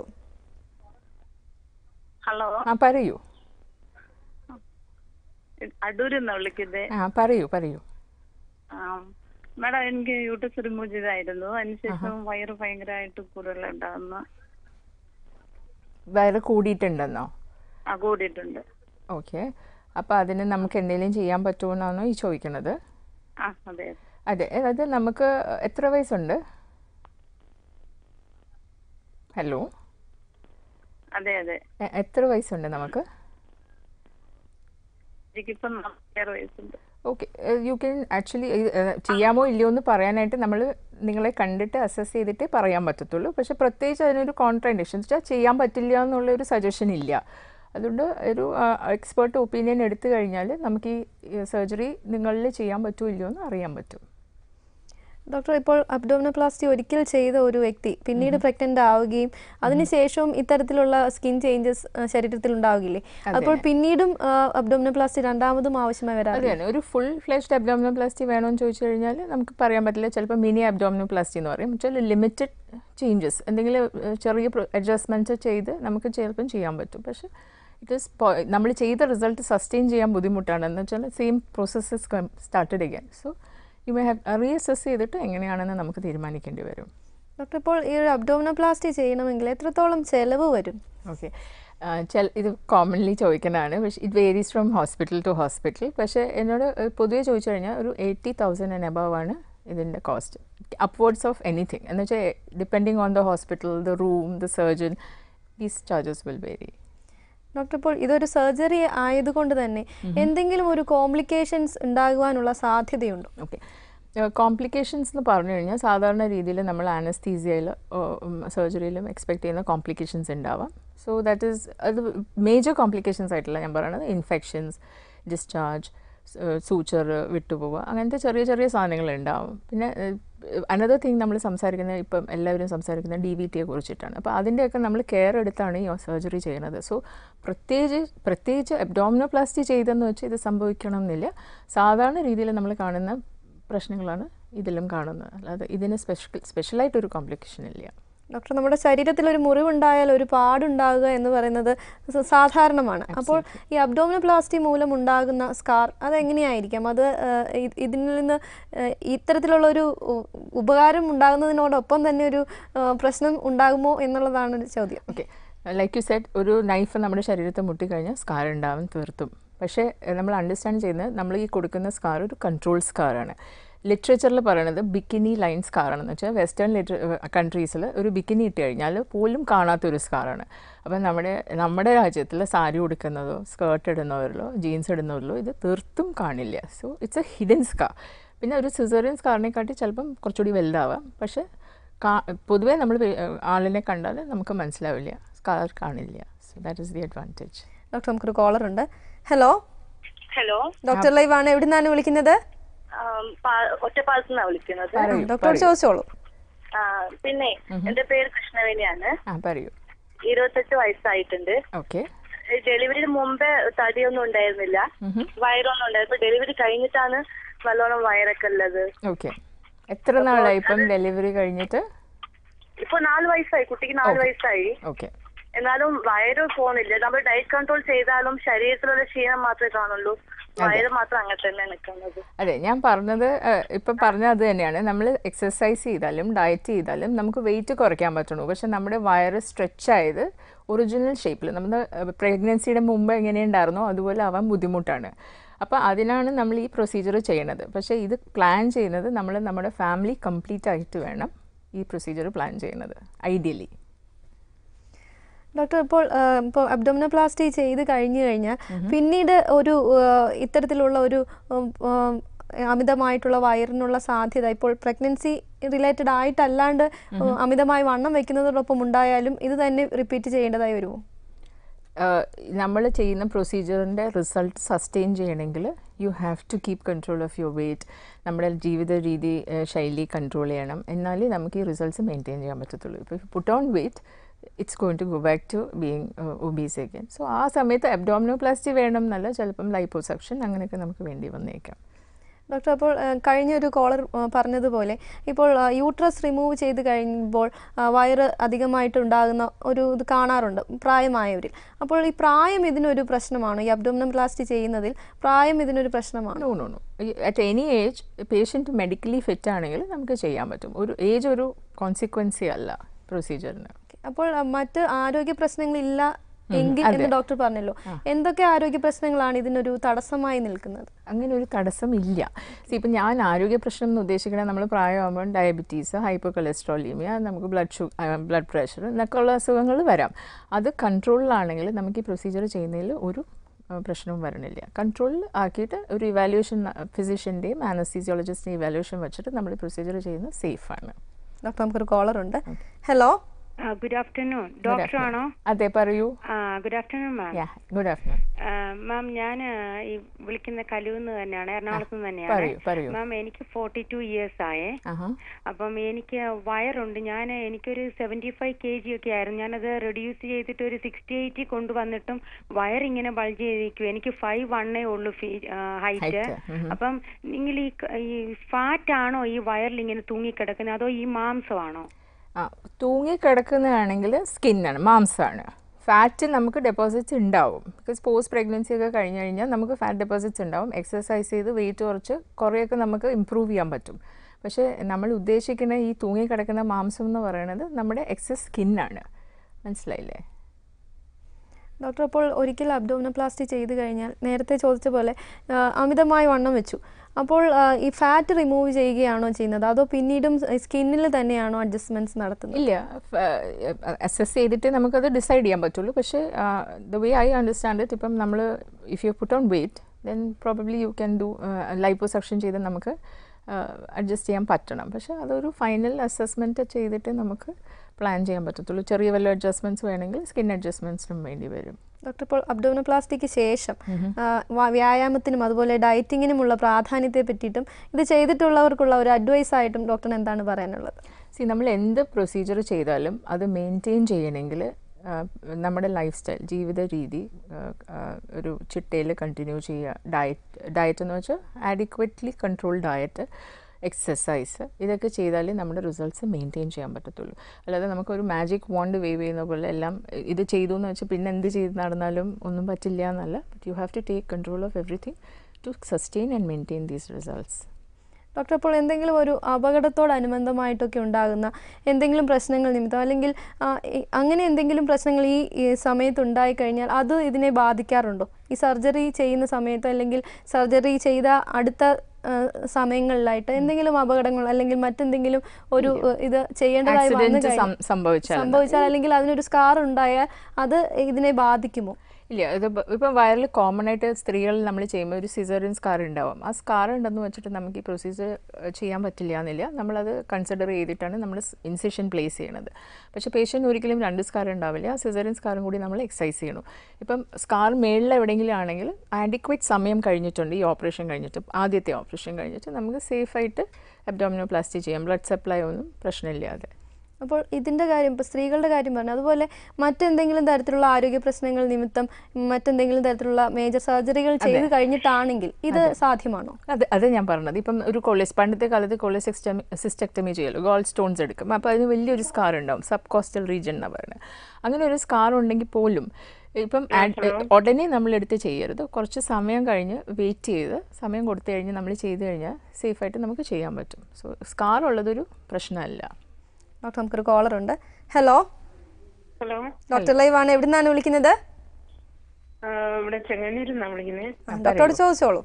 ഹലോ, ആ പറയൂ. അടൂരെന്നാ വിളിക്കുന്നത്. ആ പറയൂ പറയൂ. മാഡം, എനിക്ക് യൂട്രസ് റിമൂവ് ചെയ്തായിരുന്നു. അതിനുശേഷം വയറ് ഭയങ്കരമായിട്ട് കൂടുതലുണ്ടാകുന്ന. വയറ് കൂടിയിട്ടുണ്ടെന്നോ? ആ, കൂടിയിട്ടുണ്ട്. ഓക്കെ, അപ്പോൾ അതിന് നമുക്ക് എന്തെങ്കിലും ചെയ്യാൻ പറ്റുമെന്നാണോ ഈ ചോദിക്കുന്നത്? ആ, അതെ അതെ. അത് നമുക്ക് എത്ര വയസ്സുണ്ട്? ഹലോ, അതെ അതെ എത്ര വയസ്സുണ്ട് നമുക്ക്? എനിക്കിപ്പം നാൽപ്പത്തിയാറ് വയസ്സുണ്ട്. ഓക്കെ, യു ക്യാൻ ആക്ച്വലി ചെയ്യാമോ ഇല്ലയോ എന്ന് പറയാനായിട്ട് നമ്മൾ നിങ്ങളെ കണ്ടിട്ട് അസസ് ചെയ്തിട്ടേ പറയാൻ പറ്റത്തുള്ളൂ. പക്ഷേ പ്രത്യേകിച്ച് അതിനൊരു കോൺട്രാ ഇൻഡിക്കേഷൻ വെച്ചാൽ ചെയ്യാൻ പറ്റില്ല എന്നുള്ളൊരു സജഷൻ ഇല്ല. അതുകൊണ്ട് ഒരു എക്സ്പേർട്ട് ഒപ്പീനിയൻ എടുത്തു കഴിഞ്ഞാൽ നമുക്ക് ഈ സർജറി നിങ്ങളിൽ ചെയ്യാൻ പറ്റുമോ ഇല്ലയോ എന്ന് അറിയാൻ പറ്റും. ഡോക്ടർ, ഇപ്പോൾ അബ്ഡോമിനോപ്ലാസ്റ്റി ഒരിക്കൽ ചെയ്ത ഒരു വ്യക്തി പിന്നീട് പ്രഗ്നൻ്റ് ആവുകയും അതിനുശേഷവും ഇത്തരത്തിലുള്ള സ്കിൻ ചേഞ്ചസ് ശരീരത്തിൽ ഉണ്ടാവുകയില്ലേ? അപ്പോൾ പിന്നീടും അബ്ഡോമിനോപ്ലാസ്റ്റി രണ്ടാമതും ആവശ്യമായി വരാം. അതെ, ഒരു ഫുൾ ഫ്ലെഷ്ഡ് അബ്ഡോമിനോപ്ലാസ്റ്റി വേണമെന്ന് ചോദിച്ചു കഴിഞ്ഞാൽ നമുക്ക് പറയാൻ പറ്റില്ല. ചിലപ്പോൾ മിനി അബ്ഡോമിനോപ്ലാസ്റ്റി എന്ന് പറയും. ചില ലിമിറ്റഡ് ചേഞ്ചസ്, എന്തെങ്കിലും ചെറിയ അഡ്ജസ്റ്റ്മെൻറ്റ്സ് ചെയ്ത് നമുക്ക് ചിലപ്പം ചെയ്യാൻ പറ്റും. പക്ഷേ ഇറ്റ് ഈസ് നമ്മൾ ചെയ്ത റിസൾട്ട് സസ്റ്റെയിൻ ചെയ്യാൻ ബുദ്ധിമുട്ടാണ്. എന്ന് വെച്ചാൽ same processes started again. So you may have reassess ചെയ്തിട്ട് എങ്ങനെയാണെന്ന് നമുക്ക് തീരുമാനിക്കേണ്ടി വരും. ഡോക്ടർ, ഇപ്പോൾ ഈ ഒരു അബ്ഡോമിനോപ്ലാസ്റ്റി ചെയ്യണമെങ്കിൽ എത്രത്തോളം ചിലവ് വരും? ഓക്കെ, ചില ഇത് കോമൺലി ചോദിക്കുന്നതാണ്. പക്ഷേ it varies from hospital to hospital. പക്ഷേ എന്നോട് പൊതുവെ ചോദിച്ചു കഴിഞ്ഞാൽ ഒരു എയ്റ്റി തൗസൻഡ് ആൻഡ് എബവ് ആണ് ഇതിൻ്റെ കോസ്റ്റ്, അപ്വേർഡ്സ് ഓഫ് എനിത്തിങ്. എന്ന് വെച്ചാൽ depending on the hospital, the room, the surgeon, these charges will vary. Doctor, ഇപ്പോൾ ഇതൊരു സർജറി ആയതുകൊണ്ട് തന്നെ എന്തെങ്കിലും ഒരു കോംപ്ലിക്കേഷൻസ് ഉണ്ടാകുവാനുള്ള സാധ്യതയുണ്ടോ? ഓക്കെ, കോംപ്ലിക്കേഷൻസ് എന്ന് പറഞ്ഞു കഴിഞ്ഞാൽ സാധാരണ രീതിയിൽ നമ്മൾ ആനസ്തീസിയയിൽ സർജറിയിലും എക്സ്പെക്ട് ചെയ്യുന്ന കോംപ്ലിക്കേഷൻസ് ഉണ്ടാവാം. സോ ദാറ്റ് ഈസ് അത് മേജർ കോംപ്ലിക്കേഷൻസ് ആയിട്ടില്ല ഞാൻ പറയുന്നത്. ഇൻഫെക്ഷൻസ്, ഡിസ്ചാർജ്, സൂച്ചർ വിട്ടുപോവുക, അങ്ങനത്തെ ചെറിയ ചെറിയ സാധനങ്ങൾ ഉണ്ടാവും. പിന്നെ അനദർ തിങ് നമ്മൾ സംസാരിക്കുന്നത്, ഇപ്പം എല്ലാവരും സംസാരിക്കുന്നത് ഡി വി ടിയെ കുറിച്ചിട്ടാണ്. അപ്പോൾ അതിൻ്റെയൊക്കെ നമ്മൾ കെയർ എടുത്താണ് ഈ സർജറി ചെയ്യുന്നത്. സോ പ്രത്യേകിച്ച് പ്രത്യേകിച്ച് അബ്ഡോമിനോപ്ലാസ്റ്റി ചെയ്തെന്ന് വെച്ച് ഇത് സംഭവിക്കണം എന്നില്ല. സാധാരണ രീതിയിൽ നമ്മൾ കാണുന്ന പ്രശ്നങ്ങളാണ് ഇതിലും കാണുന്നത്. അല്ലാതെ ഇതിന് സ്പെഷ്യൽ സ്പെഷ്യലായിട്ടൊരു കോംപ്ലിക്കേഷൻ ഇല്ല. ഡോക്ടർ, നമ്മുടെ ശരീരത്തിൽ ഒരു മുറിവുണ്ടായാൽ ഒരു പാടുണ്ടാകുക എന്ന് പറയുന്നത് സാധാരണമാണ്. അപ്പോൾ ഈ അബ്ഡോമിനോപ്ലാസ്റ്റി മൂലം ഉണ്ടാകുന്ന സ്കാർ അതെങ്ങനെയായിരിക്കാം? അത് ഇതിൽ നിന്ന് ഇത്തരത്തിലുള്ള ഒരു ഉപകാരം ഉണ്ടാകുന്നതിനോടൊപ്പം തന്നെ ഒരു പ്രശ്നം ഉണ്ടാകുമോ എന്നുള്ളതാണ് ഒരു ചോദ്യം. ഓക്കെ, ലൈക്ക് യു സെഡ്, ഒരു നൈഫ് നമ്മുടെ ശരീരത്തിൽ മുട്ടിക്കഴിഞ്ഞാൽ സ്കാർ ഉണ്ടാവും തീർത്തും. പക്ഷേ നമ്മൾ അണ്ടർസ്റ്റാൻഡ് ചെയ്യുന്നത് നമ്മൾ ഈ കൊടുക്കുന്ന സ്കാർ ഒരു കൺട്രോൾ സ്കാറാണ്. ലിറ്ററേച്ചറിൽ പറയണത് ബിക്കിനി ലൈൻ സ്കാറാണെന്ന് വെച്ചാൽ വെസ്റ്റേൺ ലിറ്റർ കൺട്രീസിൽ ഒരു ബിക്കിനി ഇട്ട് കഴിഞ്ഞാൽ പോലും കാണാത്തൊരു സ്കാറാണ്. അപ്പം നമ്മുടെ നമ്മുടെ രാജ്യത്തിൽ സാരി ഉടുക്കുന്നതോ സ്കേർട്ട് ഇടുന്നവരിലോ ജീൻസ് ഇടുന്നവരിലോ ഇത് തീർത്തും കാണില്ല. So it's a hidden scar. പിന്നെ ഒരു സിസേറിയൻ സ്കാറിനെക്കാട്ടി ചിലപ്പം കുറച്ചുകൂടി വലുതാവാം. പക്ഷേ കാ പൊതുവേ നമ്മൾ ആളിനെ കണ്ടാൽ നമുക്ക് മനസ്സിലാവില്ല, സ്കാർ കാണില്ല. So that is the advantage. Doctor, നമുക്കൊരു കോളർ ഉണ്ട്. ഹലോ ഹലോ, ഡോക്ടർ ലൈവ് ആണ്. എവിടെ നിന്നാണ് വിളിക്കുന്നത്? ഒറ്റപ്പാലത്തുനിന്നാണ് വിളിക്കുന്നത്. ഡോക്ടർ ചോദിച്ചോളൂ. പിന്നെ എന്റെ പേര് കൃഷ്ണവേണിയാണ്. പറയൂ. ഇരുപത്തെട്ട് വയസ്സായിട്ടുണ്ട്. ഓക്കെ, ഡെലിവറിന് മുമ്പേ തടിയൊന്നും ഉണ്ടായിരുന്നില്ല, വയറൊന്നും ഉണ്ടായിരുന്നു. ഡെലിവറി കഴിഞ്ഞിട്ടാണ് നല്ലോണം വയറൊക്കെ ഉള്ളത്. ഓക്കെ, എത്ര നാളായി ഇപ്പം ഡെലിവറി കഴിഞ്ഞിട്ട്? ഇപ്പൊ നാല് വയസ്സായി, കുട്ടിക്ക് നാല് വയസ്സായി. ഓക്കെ, എന്നാലും വയറ് പോകുന്നില്ല. നമ്മൾ ഡയറ്റ് കൺട്രോൾ ചെയ്താലും ശരീരത്തിലുള്ള ക്ഷീണം മാത്രമേ കാണുള്ളൂ, വയറ് മാത്രം അങ്ങനെ തന്നെ നിൽക്കുന്നത്. അതെ, ഞാൻ പറഞ്ഞത് ഇപ്പം പറഞ്ഞത് അത് തന്നെയാണ്. നമ്മൾ എക്സസൈസ് ചെയ്താലും ഡയറ്റ് ചെയ്താലും നമുക്ക് വെയിറ്റ് കുറയ്ക്കാൻ പറ്റുള്ളൂ. പക്ഷെ നമ്മുടെ വയറ് സ്ട്രെച്ച് ആയത് ഒറിജിനൽ ഷേപ്പിൽ നമ്മുടെ പ്രഗ്നൻസിയുടെ മുമ്പ് എങ്ങനെയുണ്ടായിരുന്നോ അതുപോലെ ആവാൻ ബുദ്ധിമുട്ടാണ്. അപ്പോൾ അതിനാണ് നമ്മൾ ഈ പ്രൊസീജിയർ ചെയ്യുന്നത്. പക്ഷേ ഇത് പ്ലാൻ ചെയ്യുന്നത് നമ്മൾ നമ്മുടെ ഫാമിലി കംപ്ലീറ്റ് ആയിട്ട് വേണം ഈ പ്രൊസീജിയർ പ്ലാൻ ചെയ്യുന്നത് ഐഡിയലി. ഡോക്ടർ, ഇപ്പോൾ ഇപ്പോൾ അബ്ഡോമിനോപ്ലാസ്റ്റി ചെയ്ത് കഴിഞ്ഞു കഴിഞ്ഞാൽ പിന്നീട് ഒരു ഇത്തരത്തിലുള്ള ഒരു അമിതമായിട്ടുള്ള വയറിനുള്ള സാധ്യത ഇപ്പോൾ പ്രഗ്നൻസി റിലേറ്റഡ് ആയിട്ടല്ലാണ്ട് അമിതമായി വണ്ണം വെക്കുന്നതോടൊപ്പം ഉണ്ടായാലും ഇത് തന്നെ റിപ്പീറ്റ് ചെയ്യേണ്ടതായി വരുമോ? നമ്മൾ ചെയ്യുന്ന പ്രൊസീജിയറിൻ്റെ റിസൾട്ട് സസ്റ്റെയിൻ ചെയ്യണമെങ്കിൽ you have to keep control of your weight. നമ്മുടെ ജീവിത രീതി ശൈലി കൺട്രോൾ ചെയ്യണം, എന്നാലേ നമുക്ക് ഈ റിസൾട്ട്സ് മെയിൻറ്റെയിൻ ചെയ്യാൻ പറ്റത്തുള്ളൂ. ഇപ്പോൾ put on weight it's going to go back to being obese again. So ആ സമയത്ത് അബ്ഡോമിനോപ്ലാസ്റ്റി വേണം എന്നല്ല, ചിലപ്പം ലൈപ്പോസക്ഷൻ അങ്ങനെയൊക്കെ നമുക്ക് വേണ്ടി വന്നേക്കാം. ഡോക്ടർ, അപ്പോൾ കഴിഞ്ഞൊരു കോളർ പറഞ്ഞതുപോലെ ഇപ്പോൾ യൂട്രസ് റിമൂവ് ചെയ്ത് കഴിയുമ്പോൾ വയറ് അധികമായിട്ടുണ്ടാകുന്ന ഒരു ഇത് കാണാറുണ്ട് പ്രായമായവരിൽ. അപ്പോൾ ഈ പ്രായം ഇതിനൊരു പ്രശ്നമാണോ? ഈ അബ്ഡോമിനോപ്ലാസ്റ്റി ചെയ്യുന്നതിൽ പ്രായം ഇതിനൊരു പ്രശ്നമാണോ? No no no at any age patient medically fit ആണെങ്കിൽ നമുക്ക് ചെയ്യാൻ പറ്റും. ഒരു ഏജ് ഒരു കോൺസിക്വൻസി അല്ല പ്രൊസീജിയറിന്. അപ്പോൾ മറ്റ് ആരോഗ്യ പ്രശ്നങ്ങളില്ല എങ്കിൽ എന്ന് ഡോക്ടർ പറഞ്ഞല്ലോ, എന്തൊക്കെ ആരോഗ്യ പ്രശ്നങ്ങളാണ് ഇതിനൊരു തടസ്സമായി നിൽക്കുന്നത്? അങ്ങനെ ഒരു തടസ്സം ഇല്ല. ഇപ്പം ഞാൻ ആരോഗ്യ പ്രശ്നം എന്ന് ഉദ്ദേശിക്കുന്നത് നമ്മൾ പ്രായമാകുമ്പോൾ ഡയബറ്റീസ്, ഹൈപ്പർ കൊളസ്ട്രോളീമിയ, നമുക്ക് ബ്ലഡ് ഷു ബ്ലഡ് പ്രഷർ എന്നൊക്കെ ഉള്ള അസുഖങ്ങൾ വരാം. അത് കൺട്രോളിലാണെങ്കിൽ നമുക്ക് ഈ പ്രൊസീജിയർ ചെയ്യുന്നതിൽ ഒരു പ്രശ്നവും വരണില്ല. കൺട്രോളിൽ ആക്കിയിട്ട് ഒരു ഇവാലുവേഷൻ ഫിസിഷ്യൻ്റെയും ആനസ്തീസിയോളജിസ്റ്റിൻ്റെയും ഇവാലുവേഷൻ വെച്ചിട്ട് നമ്മൾ ഈ പ്രൊസീജിയർ ചെയ്യുന്നത് സേഫാണ്. ഡോക്ടർ, നമുക്കൊരു കോളർ ഉണ്ട്. Hello, good afternoon. ഡോക്ടർ ആണോ? അതെ, പറയൂ. Good afternoon ma'am. Good afternoon ma'am. ഞാൻ ഈ വിളിക്കുന്ന കലൂന്ന് തന്നെയാണ്, എറണാകുളത്ത് നിന്ന് തന്നെയാണ് മാം. എനിക്ക് ഫോർട്ടി ടു ഇയേഴ്സ് ആയേ. അപ്പം എനിക്ക് വയറുണ്ട്. ഞാൻ എനിക്കൊരു സെവൻറ്റി ഫൈവ് കെ ജി ഒക്കെ ആയിരുന്നു. ഞാനത് റെഡ്യൂസ് ചെയ്തിട്ട് ഒരു സിക്സ്റ്റി എയ്റ്റി കൊണ്ടുവന്നിട്ടും വയറിങ്ങനെ ബൾജ് ചെയ്തിരിക്കും. എനിക്ക് ഫൈവ് വണ്ണേ ഉള്ളൂ ഹൈറ്റ്. അപ്പം നിങ്ങൾ ഈ ഈ ഫാറ്റ് ആണോ ഈ വയറിൽ ഇങ്ങനെ തൂങ്ങിക്കിടക്കുന്നത്, അതോ ഈ മാംസമാണോ? ആ, തൂങ്ങിക്കിടക്കുന്നതാണെങ്കിൽ സ്കിന്നാണ്, മാംസമാണ്. ഫാറ്റ് നമുക്ക് ഡെപ്പോസിറ്റ്സ് ഉണ്ടാവും. ബിക്കോസ് പോസ്റ്റ് പ്രഗ്നൻസി ഒക്കെ കഴിഞ്ഞ് കഴിഞ്ഞാൽ നമുക്ക് ഫാറ്റ് ഡെപ്പോസിറ്റ്സ് ഉണ്ടാവും. എക്സസൈസ് ചെയ്ത് വെയിറ്റ് കുറച്ച് കുറേയൊക്കെ നമുക്ക് ഇമ്പ്രൂവ് ചെയ്യാൻ പറ്റും. പക്ഷേ നമ്മൾ ഉദ്ദേശിക്കുന്ന ഈ തൂങ്ങിക്കിടക്കുന്ന മാംസം എന്ന് പറയുന്നത് നമ്മുടെ എക്സസ് സ്കിന്നാണ്. മനസ്സിലായില്ലേ ഡോക്ടർ? അപ്പോൾ ഒരിക്കൽ അബ്ഡോമിനോപ്ലാസ്റ്റി ചെയ്ത് കഴിഞ്ഞാൽ നേരത്തെ ചോദിച്ച പോലെ അമിതമായി വണ്ണം വെച്ചു, അപ്പോൾ ഈ ഫാറ്റ് റിമൂവ് ചെയ്യുകയാണോ ചെയ്യുന്നത്, അതോ പിന്നീടും സ്കിന്നിൽ തന്നെയാണോ അഡ്ജസ്റ്റ്മെൻറ്റ്സ് നടത്തുന്നത്? ഇല്ല, അസസ് ചെയ്തിട്ട് നമുക്കത് ഡിസൈഡ് ചെയ്യാൻ പറ്റുള്ളൂ. പക്ഷേ the way I understand it, ഇപ്പം നമ്മൾ if you put on weight then probably you can do liposuction ചെയ്ത് നമുക്ക് അഡ്ജസ്റ്റ് ചെയ്യാൻ പറ്റണം. പക്ഷേ അതൊരു ഫൈനൽ അസസ്മെൻറ്റ് ചെയ്തിട്ട് നമുക്ക് പ്ലാൻ ചെയ്യാൻ പറ്റത്തുള്ളൂ. ചെറിയ വല്ല അഡ്ജസ്റ്റ്മെൻറ്റ്സ് വേണമെങ്കിൽ സ്കിൻ അഡ്ജസ്റ്റ്മെൻറ്റ്സിനും വേണ്ടി വരും. ഡോക്ടർ, ഇപ്പോൾ അബ്ഡോമിനോപ്ലാസ്റ്റിക്ക് ശേഷം വ്യായാമത്തിനും അതുപോലെ ഡയറ്റിങ്ങിനുമുള്ള പ്രാധാന്യത്തെ പറ്റിയിട്ടും ഇത് ചെയ്തിട്ടുള്ളവർക്കുള്ള ഒരു അഡ്വൈസ് ആയിട്ടും ഡോക്ടറിന് എന്താണ് പറയാനുള്ളത്? സി, നമ്മൾ എന്ത് പ്രൊസീജിയർ ചെയ്താലും അത് മെയിൻറ്റെയിൻ ചെയ്യണമെങ്കിൽ നമ്മുടെ ലൈഫ് സ്റ്റൈൽ, ജീവിത രീതി ഒരു ചിട്ടയിൽ കണ്ടിന്യൂ ചെയ്യുക. ഡയറ്റ് ഡയറ്റ് എന്ന് വെച്ചാൽ ആഡിക്വറ്റ്ലി കൺട്രോൾ ഡയറ്റ്, എക്സസൈസ്, ഇതൊക്കെ ചെയ്താലേ നമ്മുടെ റിസൾട്ട്സ് മെയിൻറ്റെയിൻ ചെയ്യാൻ പറ്റത്തുള്ളൂ. അല്ലാതെ നമുക്കൊരു മാജിക് വാണ്ട് വേവ് ചെയ്യുന്ന പോലെ എല്ലാം ഇത് ചെയ്തു എന്ന് വെച്ചാൽ പിന്നെ എന്ത് ചെയ്ത് നടന്നാലും ഒന്നും പറ്റില്ല എന്നല്ല. But you have to take control of everything to sustain and maintain these results. Doctor, അപ്പോൾ എന്തെങ്കിലും ഒരു അപകടത്തോടനുബന്ധമായിട്ടൊക്കെ ഉണ്ടാകുന്ന എന്തെങ്കിലും പ്രശ്നങ്ങൾ നിമിത്തം അല്ലെങ്കിൽ അങ്ങനെ എന്തെങ്കിലും പ്രശ്നങ്ങൾ ഈ സമയത്ത് ഉണ്ടായിക്കഴിഞ്ഞാൽ അത് ഇതിനെ ബാധിക്കാറുണ്ടോ? ഈ സർജറി ചെയ്യുന്ന സമയത്തോ അല്ലെങ്കിൽ സർജറി ചെയ്ത അടുത്ത സമയങ്ങളിലായിട്ട് എന്തെങ്കിലും അപകടങ്ങൾ അല്ലെങ്കിൽ മറ്റെന്തെങ്കിലും ഒരു ഇത് ചെയ്യേണ്ടതായി സംഭവിച്ചാൽ അല്ലെങ്കിൽ അതിനൊരു സ്കാർ ഉണ്ടായാൽ അത് ഇതിനെ ബാധിക്കുമോ? ഇല്ല, ഇത് ഇപ്പം വയറിൽ കോമൺ ആയിട്ട് സ്ത്രീകൾ നമ്മൾ ചെയ്യുമ്പോൾ ഒരു സിസേറിയൻ സ്കാർ ഉണ്ടാവും. ആ സ്കാർ ഉണ്ടെന്ന് വെച്ചിട്ട് നമുക്ക് ഈ പ്രൊസീജിയർ ചെയ്യാൻ പറ്റില്ല എന്നില്ല. നമ്മളത് കൺസിഡർ ചെയ്തിട്ടാണ് നമ്മൾ ഇൻസിഷൻ പ്ലേസ് ചെയ്യണത്. പക്ഷേ പേഷ്യൻ്റ് ഒരിക്കലും രണ്ട് സ്കാർ ഉണ്ടാവില്ല. ആ സിസേറിയൻ സ്കാറും കൂടി നമ്മൾ എക്സസൈസ് ചെയ്യണം. ഇപ്പം സ്കാർ മേളിൽ എവിടെയെങ്കിലും ആണെങ്കിൽ ആഡിക്വേറ്റ് സമയം കഴിഞ്ഞിട്ടുണ്ട് ഈ ഓപ്പറേഷൻ കഴിഞ്ഞിട്ട്, ആദ്യത്തെ ഓപ്പറേഷൻ കഴിഞ്ഞിട്ട് നമുക്ക് സേഫായിട്ട് അബ്ഡോമിനോപ്ലാസ്റ്റി ചെയ്യാം, ബ്ലഡ് സപ്ലൈ ഒന്നും പ്രശ്നമില്ലാതെ. അപ്പോൾ ഇതിൻ്റെ കാര്യം ഇപ്പോൾ സ്ത്രീകളുടെ കാര്യം പറഞ്ഞു, അതുപോലെ മറ്റെന്തെങ്കിലും തരത്തിലുള്ള ആരോഗ്യ പ്രശ്നങ്ങൾ നിമിത്തം മറ്റെന്തെങ്കിലും തരത്തിലുള്ള മേജർ സർജറികൾ ചെയ്ത് കഴിഞ്ഞിട്ടാണെങ്കിൽ ഇത് സാധ്യമാണോ? അത് അത് ഞാൻ പറഞ്ഞത്. ഇപ്പം ഒരു കൊളേസ് പണ്ടത്തെ കാലത്ത് കൊളേസ് സിസ്റ്റക്ടമി ചെയ്യല്ലോ, ഗോൾ സ്റ്റോൺസ് എടുക്കും. അപ്പോൾ അതിന് വലിയൊരു സ്കാർ ഉണ്ടാവും, സബ് കോസ്റ്റൽ റീജിയൻ എന്നാണ് പറയുന്നത്. അങ്ങനെ ഒരു സ്കാർ ഉണ്ടെങ്കിൽ പോലും ഇപ്പം ഉടനെ നമ്മളെടുത്ത് ചെയ്യരുത്. കുറച്ച് സമയം കഴിഞ്ഞ് വെയിറ്റ് ചെയ്ത് സമയം കൊടുത്തു കഴിഞ്ഞ് നമ്മൾ ചെയ്ത് കഴിഞ്ഞാൽ സേഫായിട്ട് നമുക്ക് ചെയ്യാൻ പറ്റും. സോ സ്കാർ ഉള്ളതൊരു പ്രശ്നമല്ല. ഡോക്ടർ, നമുക്കൊരു കോളർ ഉണ്ട്. ഹലോ ഹലോ ഡോക്ടർ ലൈവ് ആണ്, എവിടെ നിന്നാണ് വിളിക്കുന്നത്? ഇവിടെ ചെങ്ങന്നൂരിൽ നിന്നാണ് വിളിക്കുന്നത്. ഡോക്ടറോട് ചോദിച്ചോളൂ.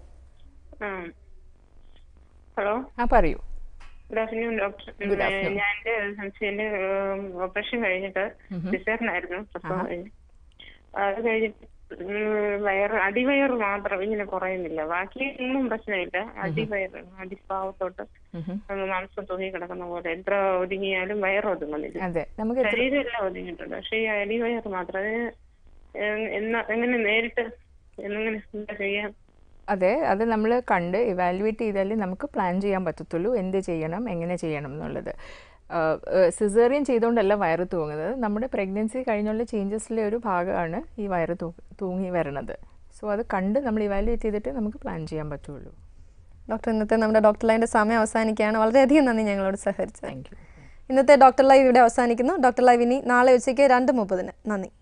ഹലോ. ആ പറയൂ. Good afternoon doctor. ഞാൻ എന്റെ സംശയന്റെ ഓപ്പറേഷൻ കഴിഞ്ഞിട്ട് സിസേറിയനായിരുന്നു പ്രസവം കഴിഞ്ഞ്. അത് കഴിഞ്ഞിട്ട് വയറ് അടിവയറ് മാത്രം ഇങ്ങനെ കുറയുന്നില്ല, ബാക്കി ഒന്നും പ്രശ്നമില്ല. അടിവയറ് അടിഭാവത്തോട്ട് മാംസം തൂങ്ങി കിടക്കുന്ന പോലെ എത്ര ഒതുങ്ങിയാലും വയറ് ഒതുങ്ങുന്നില്ല. ശരീരം എല്ലാം ഒതുങ്ങിയിട്ടുണ്ട്, പക്ഷെ ഈ അടിവയറ് മാത്രം. അതിന് എന്നാ എങ്ങനെ നേരിട്ട് എങ്ങനെ എന്താ ചെയ്യാൻ? അതെ, അത് നമ്മൾ കണ്ട് ഇവാലുവേറ്റ് ചെയ്താലേ നമുക്ക് പ്ലാൻ ചെയ്യാൻ പറ്റത്തുള്ളൂ എന്ത് ചെയ്യണം എങ്ങനെ ചെയ്യണം എന്നുള്ളത്. സിസേറിയൻ ചെയ്തുകൊണ്ടല്ല വയറ് തൂങ്ങുന്നത്, നമ്മുടെ പ്രഗ്നൻസി കഴിഞ്ഞുള്ള ചേഞ്ചസിലെ ഒരു ഭാഗമാണ് ഈ വയറ് തൂ തൂങ്ങി വരണത്. സോ അത് കണ്ട് നമ്മൾ ഇവാലുവേറ്റ് ചെയ്തിട്ട് നമുക്ക് പ്ലാൻ ചെയ്യാൻ പറ്റുള്ളൂ. ഡോക്ടർ, ഇന്നത്തെ നമ്മുടെ ഡോക്ടർ ലൈവിൻ്റെ സമയം അവസാനിക്കുകയാണ്. വളരെയധികം നന്ദി ഞങ്ങളോട് സഹകരിച്ചത്. Thank you. ഇന്നത്തെ ഡോക്ടർ ലൈവ് ഇവിടെ അവസാനിക്കുന്നു. ഡോക്ടർ ലൈവ് ഇനി നാളെ ഉച്ചയ്ക്ക് രണ്ട് മുപ്പതിന്. നന്ദി.